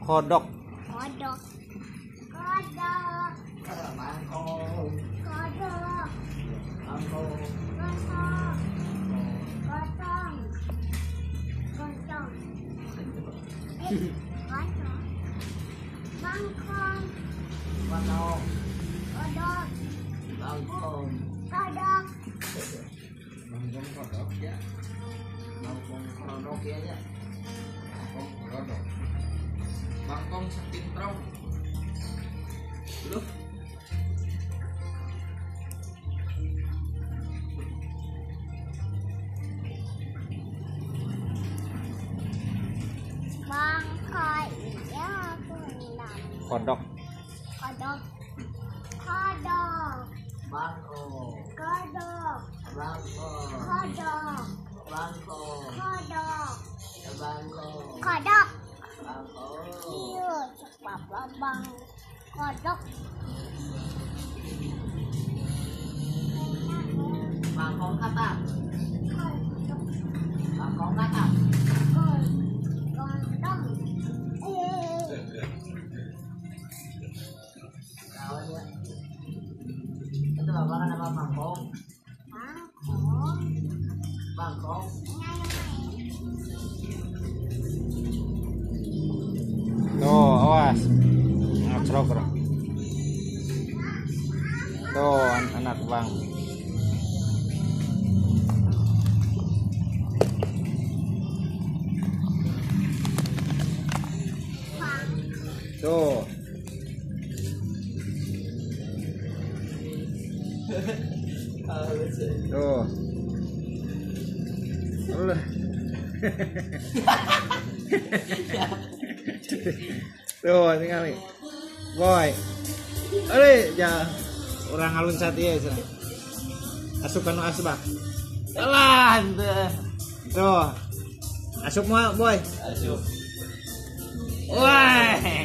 Kodok. Kodok. Kodok. Bangkong. Kodok. Bangkong. Gotong. Gotong. Gotong. Gotong. Bangkong. Bangkong. Kodok. Bangkong. Kodok. Bangkong kodok ya. Bangkong kodok ya ya. Bangkong kodok. Bangkong sepintrong. Loh. Bangkai iya pulang. Kodok. Kodok. Kodok. Bangkong. Kodok. Bangkong. Kodok. Bangkong. Kodok. Bangkong. Kodok. Bangkong. Iya, cepat bang. Kodok. Bangkong kata. Kodok. Bangkong kata. Gondong. Kawan ya. Itu apa kan nama bangkong? Bangkong. Bangkong. Tuh, awas. Ngacrok. Tuh, anak bang. Tuh. Tuh. Ulah. Tuh, tinggal nih. Boy. Ya orang alun saat ya. Asup asbak. Alah, tuh. Asup mau, boy. Asup. Wah.